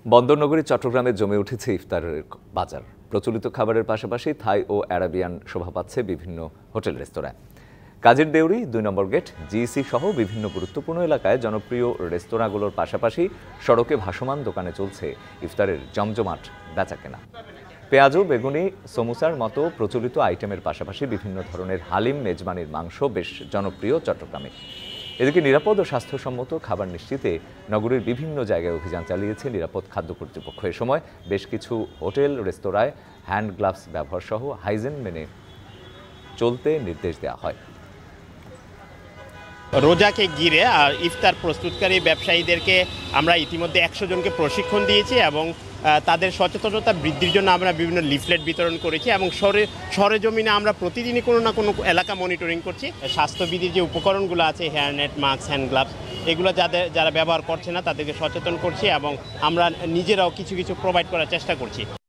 বন্দরনগরী চট্টগ্রামে জমে উঠেছে ইফতারের বাজার। প্রচলিত খাবারের পাশাপাশি থাই ও অ্যারাবিয়ান শোভা পাচ্ছে বিভিন্ন হোটেল রেস্তোরাঁয়। কাজের দেউরি, ২ নম্বর গেট, জিইসি সহ বিভিন্ন গুরুত্বপূর্ণ এলাকায় জনপ্রিয় রেস্তোরাঁগুলোর পাশাপাশি সড়কে ভাসমান দোকানে চলছে ইফতারের জমজমাট বেচাকেনা। পেঁয়াজু, বেগুনি, সমুসার মতো প্রচলিত আইটেমের পাশাপাশি বিভিন্ন ধরনের হালিম, মেজবানির মাংস বেশ জনপ্রিয় চট্টগ্রামে। এদিকে নিরাপদ ও স্বাস্থ্যসম্মত খাবার নিশ্চিতে নগরীর বিভিন্ন জায়গায় অভিযান চালিয়েছে নিরাপদ খাদ্য কর্তৃপক্ষ। এ সময় বেশ কিছু হোটেল রেস্তোরাঁয় হ্যান্ড গ্লাভস ব্যবহার সহ হাইজিন মেনে চলতে নির্দেশ দেওয়া হয়। রোজাকে ঘিরে আর ইফতার প্রস্তুতকারী ব্যবসায়ীদেরকে আমরা ইতিমধ্যে ১০০ জনকে প্রশিক্ষণ দিয়েছি এবং তাদের সচেতনতা বৃদ্ধির জন্য আমরা বিভিন্ন লিফলেট বিতরণ করেছি এবং সরেজমিনে আমরা প্রতিদিনই কোনো না কোনো এলাকা মনিটরিং করছি। স্বাস্থ্যবিধির যে উপকরণগুলো আছে, হেয়ারনেট, মাস্ক, হ্যান্ড গ্লাভস, এগুলো যারা ব্যবহার করছে না তাদেরকে সচেতন করছি এবং আমরা নিজেরাও কিছু প্রোভাইড করার চেষ্টা করছি।